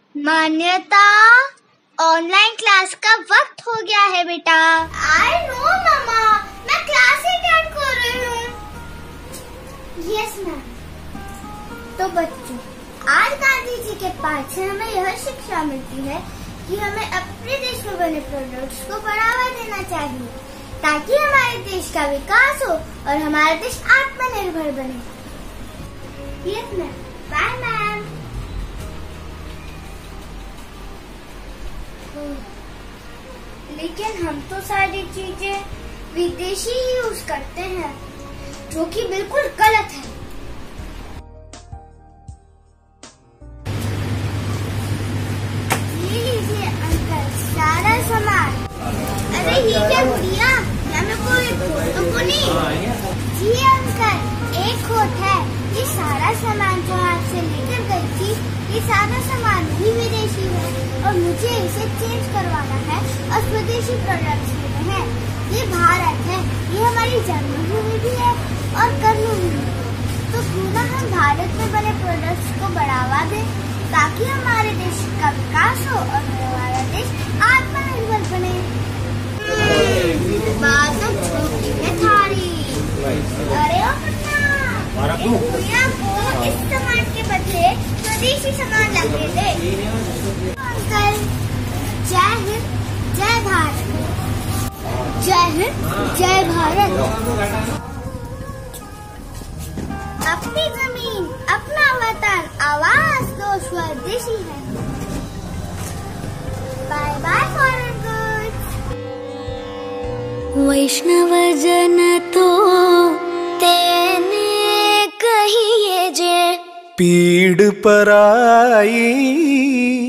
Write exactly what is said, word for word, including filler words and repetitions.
मान्यता, online class का वक्त हो गया है बेटा। आई नो मामा, मैं क्लास अटेंड कर रही हूँ। Yes ma'am. तो बच्चों, आज गांधी जी के पाठ से हमें यह शिक्षा मिलती है कि हमें अपने देश में बने प्रोडक्ट्स को बढ़ावा देना चाहिए ताकि हमारे देश का विकास हो और हमारा देश आत्मनिर्भर बने। Yes ma'am. Bye ma'am. लेकिन हम तो सारी चीजें विदेशी ही यूज करते हैं, जो कि बिल्कुल गलत है। ये लीजिए अंकल, सारा सामान। अरे ये क्या गुड़िया, हमें कोई तो को नहीं। जी अंकल, एक खोट है। ये सारा सामान जो आपसे लेकर गई थी, ये सारा सामान भी विदेशी है और मुझे इसे चेंज करवाना है और स्वदेशी प्रोडक्ट्स लेने हैं। ये भारत है, ये हमारी जन्मभूमि भी है और कर्मभूमि भी। तो क्यों ना हम भारत में बने प्रोडक्ट्स को बढ़ावा दें ताकि हमारे देश का विकास हो और हमारा देश आत्मनिर्भर बने। बात तो छोटी है थारी। अरे भैया को इस सामान के बदले स्वदेशी सामान लगे दे। अंकल, जय हिंद, जय भारत। जय हिंद, जय भारत। अपनी जमीन, अपना वतन, आवाज दो स्वदेशी है। Bye bye foreign goods. वैष्णव जन तो तेने कहिए जे पीड़ पराई